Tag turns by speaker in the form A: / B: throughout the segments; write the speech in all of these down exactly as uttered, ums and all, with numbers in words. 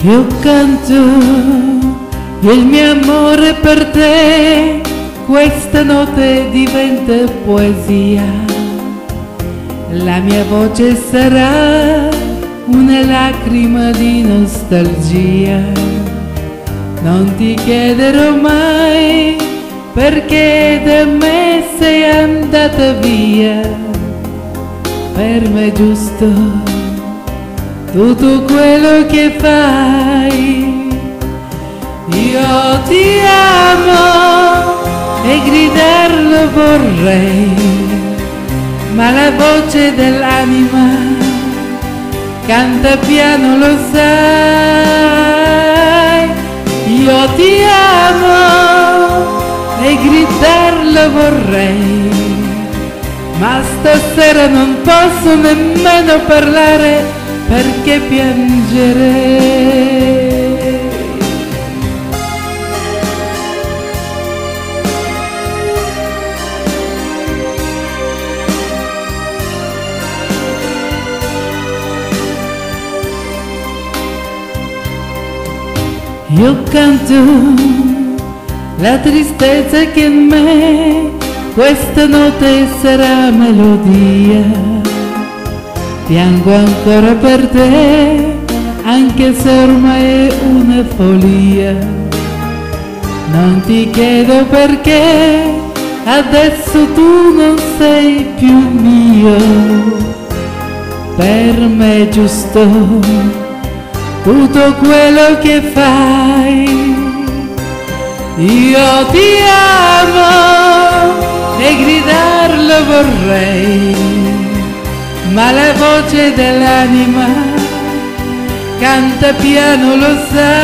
A: Io canto il mio amore per te, questa notte diventa poesia. La mia voce sarà una lacrima di nostalgia. Non ti chiederò mai perché da me sei andata via. Per me è giusto tutto quello che fai. Io ti amo e gridarlo vorrei, ma la voce dell'anima canta piano, lo sai. Io ti amo e gridarlo vorrei, ma stasera non posso nemmeno parlare perché piangerei. Io canto la tristezza che in me questa notte sarà melodia. Piango ancora per te, anche se ormai è una follia. Non ti chiedo perché adesso tu non sei più mio. Per me è giusto tutto quello che fai. Io ti amo e gridarlo vorrei, ma la voce dell'anima canta piano, lo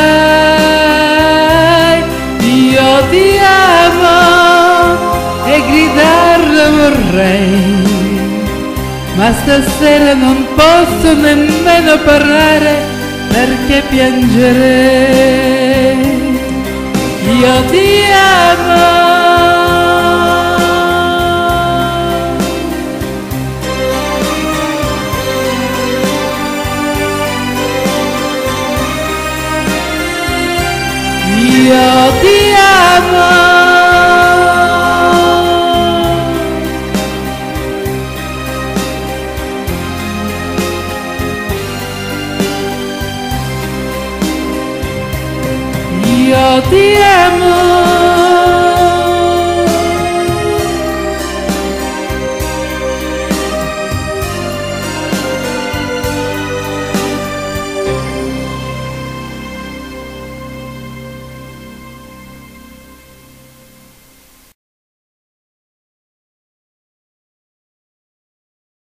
A: sai. Io ti amo e gridarlo vorrei, ma stasera non posso nemmeno parlare perché piangerei. Io ti amo. Io ti amo. Io ti amo.